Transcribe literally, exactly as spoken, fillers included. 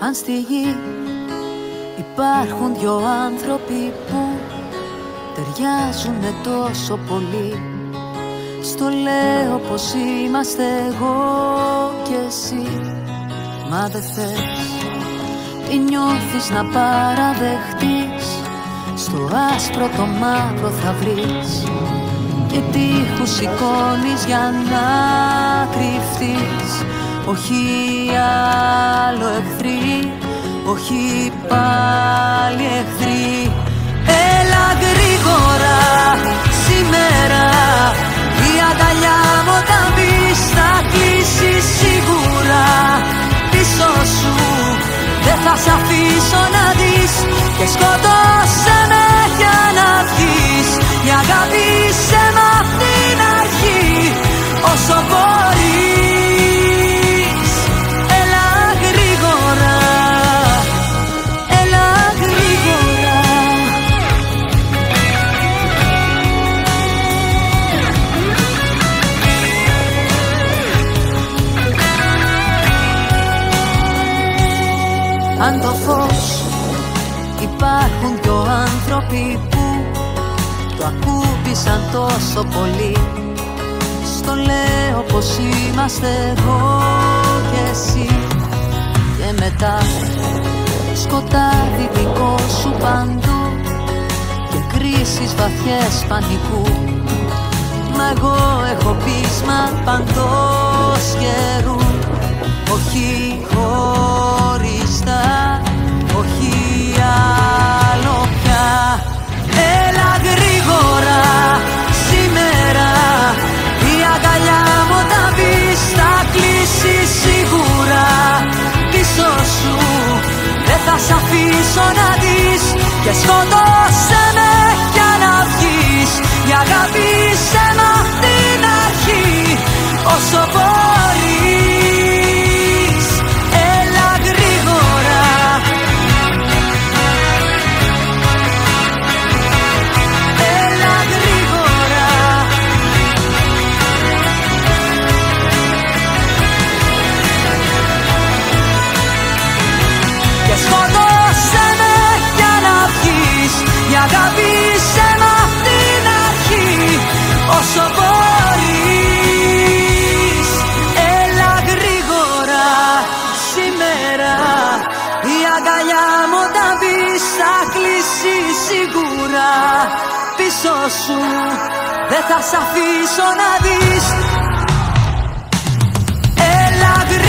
Αν στη γη υπάρχουν δυο άνθρωποι που ταιριάζουνε τόσο πολύ, στο λέω πως είμαστε εγώ και εσύ. Μα δε θες ή νιώθεις να παραδεχτείς, στο άσπρο το μαύρο θα βρεις, και τείχους σηκώνεις για να κρυφτείς. Όχι άλλο εχθροί, όχι πάλι εχθροί. Έλα γρήγορα σήμερα, η αγκαλιά μου όταν μπεις θα κλείσει σίγουρα. Πίσω σου δεν θα σ' αφήσω να δεις, και σκότωσέ με για να βγεις. Η αγάπη σε μ' απ' την αρχή όσο μπορείς. Έλα γρήγορα, έλα γρήγορα. Αν το φως υπάρχουν δυο άνθρωποι που το ακούμπησαν τόσο πολύ, στο λέω πως είμαστε εγώ και εσύ. Και μετά σκοτάδι δικό σου παντού και κρίσεις βαθιές πανικού. Μα εγώ έχω πείσμα παντός καιρού. Όχι χωριστά, όχι άλλο πια. Έλα γρήγορα σήμερα, η αγκαλιά μου όταν μπεις θα κλείσει σίγουρα. Πίσω σου δεν θα σ' αφήσω να δεις, και σκότωσέ με για να βγεις. Η αγάπη σε μ' απ' την αρχή όσο μπορείς. Έλα γρήγορα, έλα γρήγορα. Και σκότωσέ με για να βγεις. Η αγάπη σε μ' απ' την αρχή όσο μπορείς. Έλα γρήγορα σήμερα, η αγκαλιά μου όταν μπεις θα κλείσει σίγουρα. Πίσω σου δεν θα σ' αφήσω να δεις. Έλα γρήγορα.